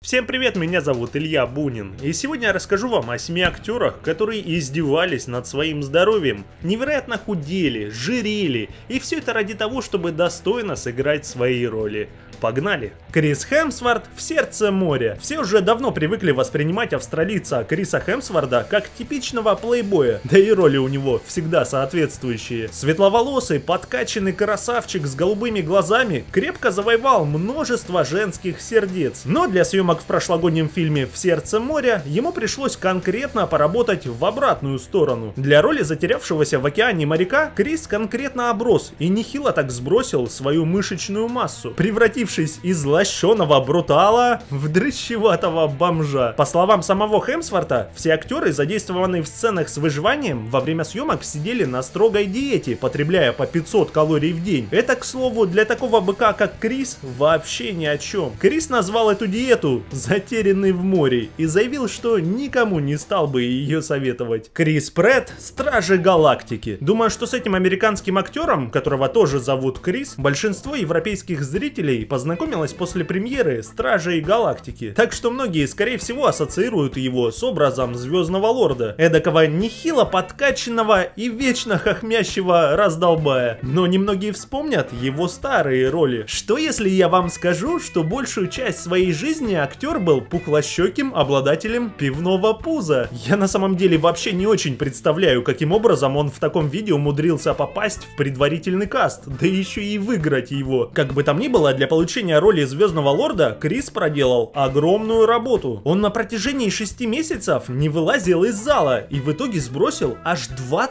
Всем привет, меня зовут Илья Бунин, и сегодня я расскажу вам о 7 актерах, которые издевались над своим здоровьем, невероятно худели, жирели, и все это ради того, чтобы достойно сыграть свои роли. Погнали! Крис Хемсворт в «Сердце моря». Все уже давно привыкли воспринимать австралийца Криса Хемсворда как типичного плейбоя, да и роли у него всегда соответствующие. Светловолосый, подкачанный красавчик с голубыми глазами крепко завоевал множество женских сердец, но для съемок в прошлогоднем фильме «В сердце моря» ему пришлось конкретно поработать в обратную сторону. Для роли затерявшегося в океане моряка Крис конкретно оброс и нехило так сбросил свою мышечную массу, превратившись из лощеного брутала в дрыщеватого бомжа. По словам самого Хемсворта, все актеры, задействованные в сценах с выживанием, во время съемок сидели на строгой диете, потребляя по 500 калорий в день. Это, к слову, для такого быка, как Крис, вообще ни о чем. Крис назвал эту диету «Затерянный в море» и заявил, что никому не стал бы ее советовать. Крис Претт — Стражи Галактики. Думаю, что с этим американским актером, которого тоже зовут Крис, большинство европейских зрителей познакомилось после премьеры «Стражей Галактики». Так что многие, скорее всего, ассоциируют его с образом Звездного Лорда, эдакого нехило подкачанного и вечно хохмящего раздолбая. Но немногие вспомнят его старые роли. Что если я вам скажу, что большую часть своей жизни актер был пухлощеким обладателем пивного пуза? Я на самом деле вообще не очень представляю, каким образом он в таком виде умудрился попасть в предварительный каст, да еще и выиграть его. Как бы там ни было, для получения роли Звездного Лорда Крис проделал огромную работу. Он на протяжении 6 месяцев не вылазил из зала и в итоге сбросил аж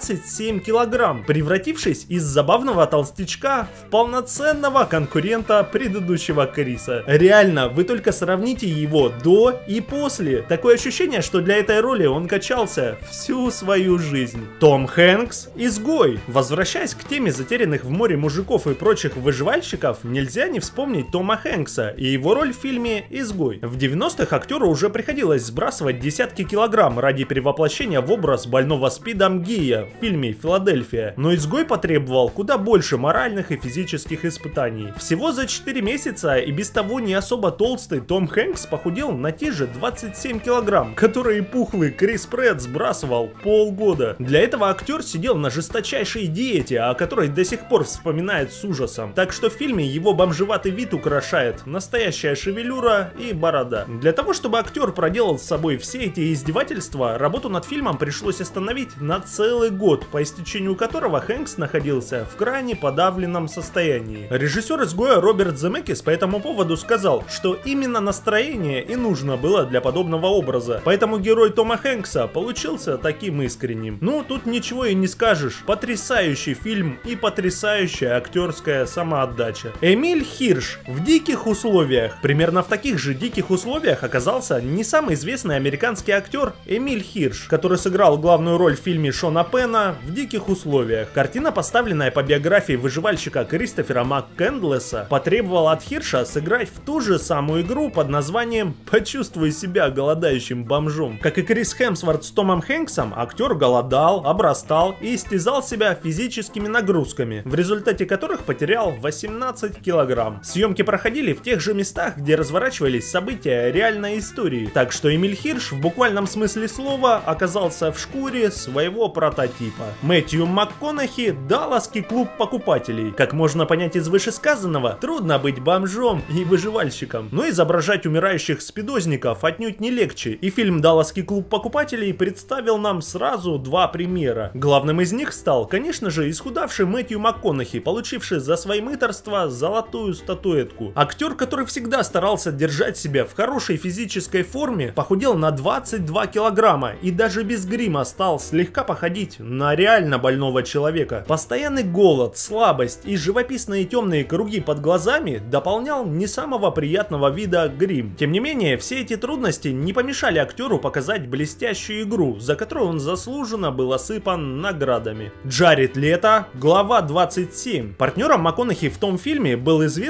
27 килограмм, превратившись из забавного толстячка в полноценного конкурента предыдущего Криса. Реально, вы только сравните его до и после. Такое ощущение, что для этой роли он качался всю свою жизнь. Том Хэнкс — Изгой. Возвращаясь к теме затерянных в море мужиков и прочих выживальщиков, нельзя не вспомнить Тома Хэнкса и его роль в фильме «Изгой». В 90-х актеру уже приходилось сбрасывать десятки килограмм ради перевоплощения в образ больного СПИДом гея в фильме «Филадельфия». Но «Изгой» потребовал куда больше моральных и физических испытаний. Всего за 4 месяца и без того не особо толстый Том Хэнкс похудел на те же 27 килограмм, которые пухлый Крис Претт сбрасывал полгода. Для этого актер сидел на жесточайшей диете, о которой до сих пор вспоминает с ужасом. Так что в фильме его бомжеватый вид украшает настоящая шевелюра и борода. Для того, чтобы актер проделал с собой все эти издевательства, работу над фильмом пришлось остановить на целый год, по истечению которого Хэнкс находился в крайне подавленном состоянии. Режиссер «Изгоя» Роберт Земекис по этому поводу сказал, что именно настроение и нужно было для подобного образа, поэтому герой Тома Хэнкса получился таким искренним. Ну, тут ничего и не скажешь. Потрясающий фильм и потрясающая актерская самоотдача. Эмиль Хирш в «Диких условиях». Примерно в таких же диких условиях оказался не самый известный американский актер Эмиль Хирш, который сыграл главную роль в фильме Шона Пена «В диких условиях». Картина, поставленная по биографии выживальщика Кристофера МакКэндлеса, потребовала от Хирша сыграть в ту же самую игру под названием «Почувствуй себя голодающим бомжом». Как и Крис Хемсворт с Томом Хэнксом, актер голодал, обрастал и истязал себя физическими нагрузками, в результате которых потерял 18 килограмм. Съемки проходили в тех же местах, где разворачивались события реальной истории, так что Эмиль Хирш в буквальном смысле слова оказался в шкуре своего прототипа. Мэтью МакКонахи — Далласский клуб покупателей. Как можно понять из вышесказанного, трудно быть бомжом и выживальщиком, но изображать умирающих спидозников отнюдь не легче, и фильм «Далласский клуб покупателей» представил нам сразу два примера. Главным из них стал, конечно же, исхудавший Мэтью МакКонахи, получивший за свои мыторства золотую статуэтку. Актер, который всегда старался держать себя в хорошей физической форме, похудел на 22 килограмма и даже без грима стал слегка походить на реально больного человека. Постоянный голод, слабость и живописные темные круги под глазами дополнял не самого приятного вида грим. Тем не менее, все эти трудности не помешали актеру показать блестящую игру, за которую он заслуженно был осыпан наградами. Джаред Лето, глава 27. Партнером МакКонахи в том фильме был известный актер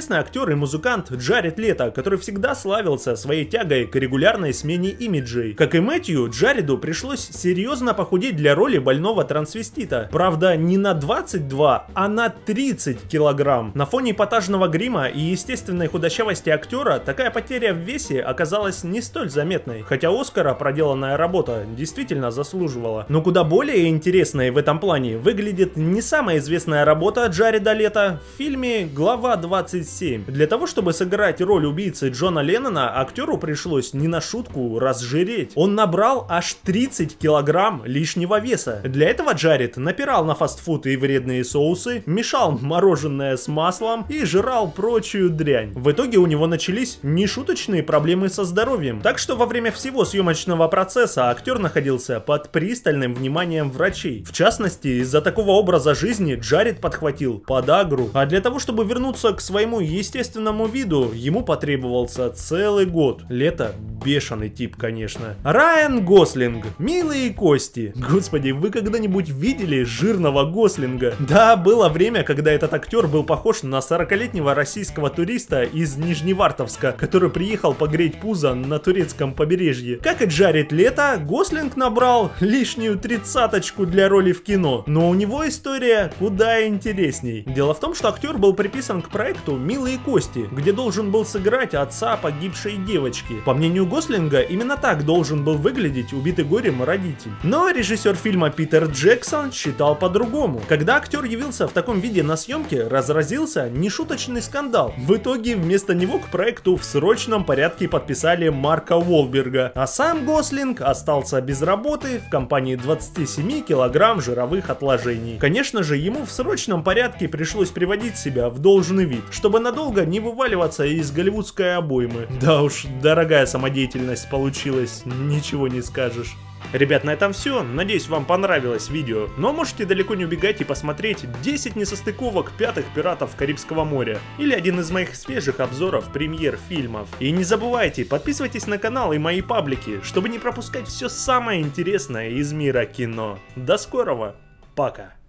актер и музыкант Джаред Лето, который всегда славился своей тягой к регулярной смене имиджей. Как и Мэтью, Джареду пришлось серьезно похудеть для роли больного трансвестита. Правда, не на 22, а на 30 килограмм. На фоне эпатажного грима и естественной худощавости актера такая потеря в весе оказалась не столь заметной. Хотя Оскара проделанная работа действительно заслуживала. Но куда более интересной в этом плане выглядит не самая известная работа Джареда Лето в фильме «Глава 27». Для того, чтобы сыграть роль убийцы Джона Леннона, актеру пришлось не на шутку разжиреть. Он набрал аж 30 килограмм лишнего веса. Для этого Джаред напирал на фастфуд и вредные соусы, мешал мороженое с маслом и жрал прочую дрянь. В итоге у него начались нешуточные проблемы со здоровьем. Так что во время всего съемочного процесса актер находился под пристальным вниманием врачей. В частности, из-за такого образа жизни Джаред подхватил подагру. А для того, чтобы вернуться к своему естественному виду, ему потребовался целый год. Лето бешеный тип, конечно. Райан Гослинг. Милые кости. Господи, вы когда-нибудь видели жирного Гослинга? Да, было время, когда этот актер был похож на 40-летнего российского туриста из Нижневартовска, который приехал погреть пузо на турецком побережье. Как и Джаред Лето, Гослинг набрал лишнюю 30-очку для роли в кино. Но у него история куда интересней. Дело в том, что актер был приписан к проекту «Милые кости», где должен был сыграть отца погибшей девочки. По мнению Гослинга, именно так должен был выглядеть убитый горем родитель. Но режиссер фильма Питер Джексон считал по-другому. Когда актер явился в таком виде на съемке, разразился нешуточный скандал. В итоге вместо него к проекту в срочном порядке подписали Марка Уолберга, а сам Гослинг остался без работы в компании 27 килограмм жировых отложений. Конечно же, ему в срочном порядке пришлось приводить себя в должный вид, чтобы надолго не вываливаться из голливудской обоймы. Да уж, дорогая самодеятельность получилась, ничего не скажешь. Ребят, на этом все. Надеюсь, вам понравилось видео. Но можете далеко не убегать и посмотреть 10 несостыковок пятых пиратов Карибского моря. Или один из моих свежих обзоров премьер фильмов. И не забывайте, подписывайтесь на канал и мои паблики, чтобы не пропускать все самое интересное из мира кино. До скорого. Пока.